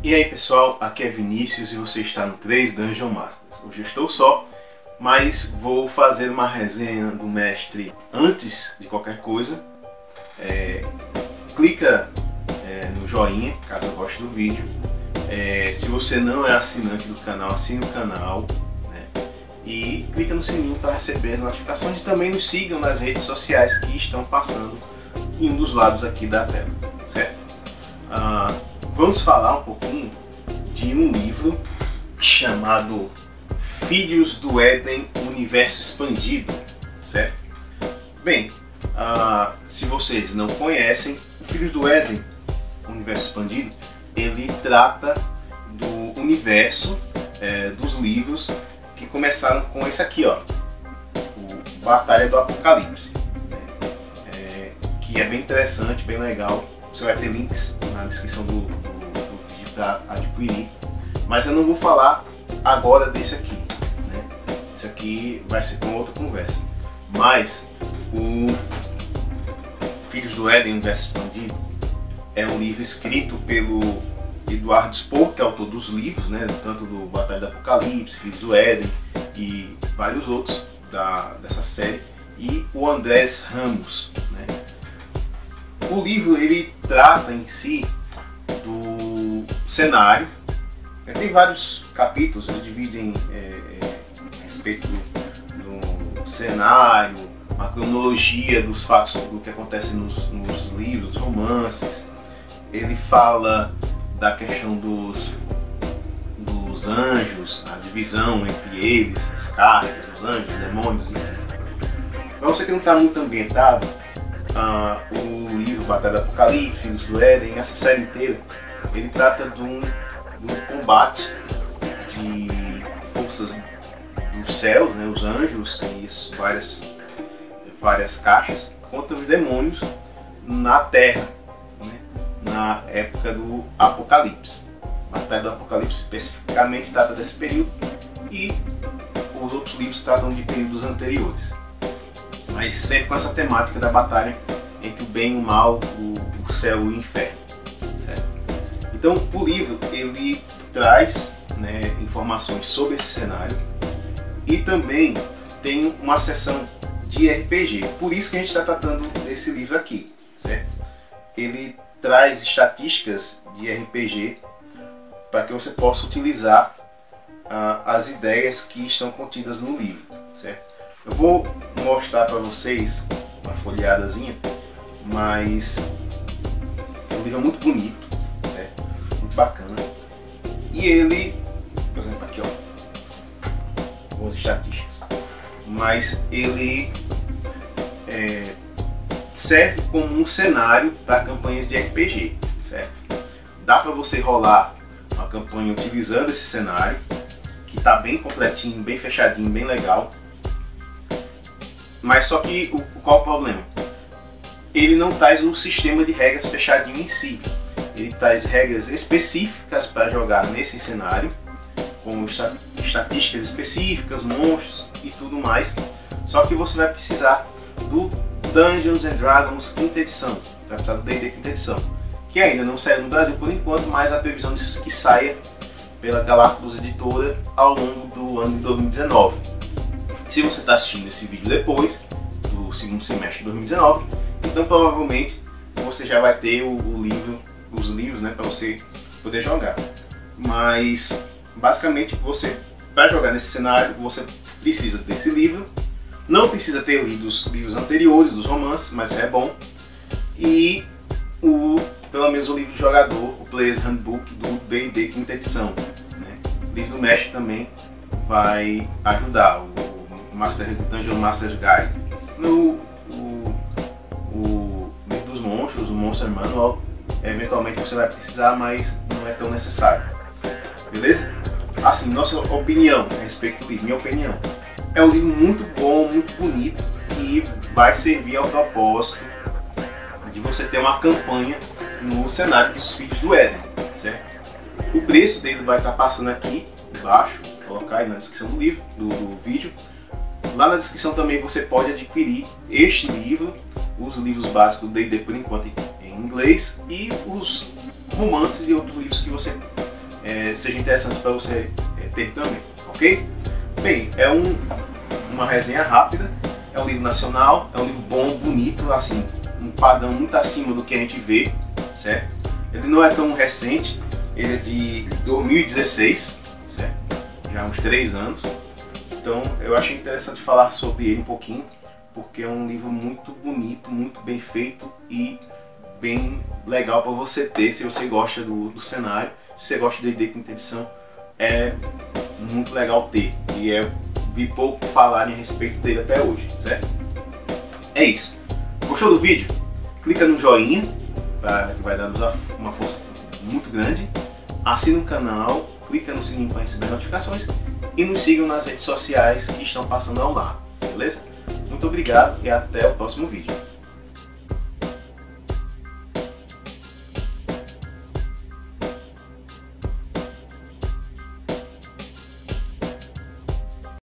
E aí pessoal, aqui é Vinícius e você está no 3 Dungeon Masters. Hoje eu estou só, mas vou fazer uma resenha do mestre. Antes de qualquer coisa, clica no joinha, caso goste do vídeo. Se você não é assinante do canal, assine o canal, né? E clica no sininho para receber as notificações e também nos sigam nas redes sociais que estão passando em um dos lados aqui da tela, certo? Vamos falar um pouquinho de um livro chamado Filhos do Éden, Universo Expandido, certo? Bem, se vocês não conhecem, o Filhos do Éden, Universo Expandido, ele trata do universo dos livros que começaram com esse aqui, ó, o Batalha do Apocalipse, que é bem interessante, bem legal. Você vai ter links na descrição do vídeo para adquirir, mas eu não vou falar agora desse aqui, né? Isso aqui vai ser com outra conversa. Mas o Filhos do Éden, Universo Expandido, é um livro escrito pelo Eduardo Spohr, que é autor dos livros, né? Tanto do Batalha do Apocalipse, Filhos do Éden e vários outros dessa série, e o Andrés Ramos, né? O livro ele trata em si do cenário, tem vários capítulos, eles dividem a respeito do cenário, a cronologia dos fatos do que acontece nos livros, dos romances. Ele fala da questão dos anjos, a divisão entre eles, as cargas, os anjos, os demônios, enfim. Para você que não está muito ambientado, o livro Batalha do Apocalipse, Filhos do Éden, essa série inteira, ele trata de um combate de forças dos céus, né, os anjos e várias caixas, contra os demônios na Terra, né, na época do Apocalipse. Batalha do Apocalipse especificamente trata desse período, e os outros livros tratam de períodos anteriores, mas sempre com essa temática da batalha entre o bem e o mal, o céu e o inferno, certo? Então o livro ele traz, né, informações sobre esse cenário, e também tem uma seção de RPG, por isso que a gente está tratando desse livro aqui, certo? Ele traz estatísticas de RPG para que você possa utilizar as ideias que estão contidas no livro, certo? Eu vou mostrar para vocês uma folheadazinha, mas o livro é muito bonito, certo? Muito bacana. E ele, por exemplo, aqui, ó, com as estatísticas, mas ele serve como um cenário para campanhas de RPG, certo? Dá para você rolar uma campanha utilizando esse cenário, que está bem completinho, bem fechadinho, bem legal. Mas só que qual o problema? Ele não traz um sistema de regras fechadinho em si. Ele traz regras específicas para jogar nesse cenário, com estatísticas específicas, monstros e tudo mais. Só que você vai precisar do Dungeons and Dragons quinta edição. Você vai precisar do D&D quinta edição, que ainda não saiu no Brasil por enquanto, mas a previsão diz que saia pela Galactus Editora ao longo do ano de 2019. Se você está assistindo esse vídeo depois do segundo semestre de 2019, então provavelmente você já vai ter os livros, né, para você poder jogar. Mas basicamente você, para jogar nesse cenário, você precisa desse livro. Não precisa ter lido os livros anteriores dos romances, mas é bom. E pelo menos o livro do jogador, o Player's Handbook do D&D quinta edição, né? O livro do mestre também vai ajudar, o Dungeon Master's Guide. O livro dos monstros, o Monster Manual, eventualmente você vai precisar, mas não é tão necessário. Beleza? Assim, nossa opinião a respeito do livro, minha opinião, é um livro muito bom, muito bonito, e vai servir ao propósito de você ter uma campanha no cenário dos Filhos do Éden, certo? O preço dele vai estar passando aqui embaixo, vou colocar aí na descrição do livro, do vídeo. Lá na descrição também você pode adquirir este livro, os livros básicos do D&D por enquanto em inglês, e os romances e outros livros que você seja interessante para você ter também, ok? Bem, é uma resenha rápida, é um livro nacional, é um livro bom, bonito, assim, um padrão muito acima do que a gente vê, certo? Ele não é tão recente, ele é de 2016, certo? Já há uns 3 anos, então eu achei interessante falar sobre ele um pouquinho, porque é um livro muito bonito, muito bem feito e bem legal para você ter, se você gosta do cenário, se você gosta de D&D Quinta Edição, é muito legal ter, e vi pouco falarem a respeito dele até hoje, certo? É isso. Gostou do vídeo? Clica no joinha, que vai dar uma força muito grande. Assina o canal, clica no sininho para receber notificações e nos sigam nas redes sociais que estão passando ao lado, beleza? Muito obrigado e até o próximo vídeo.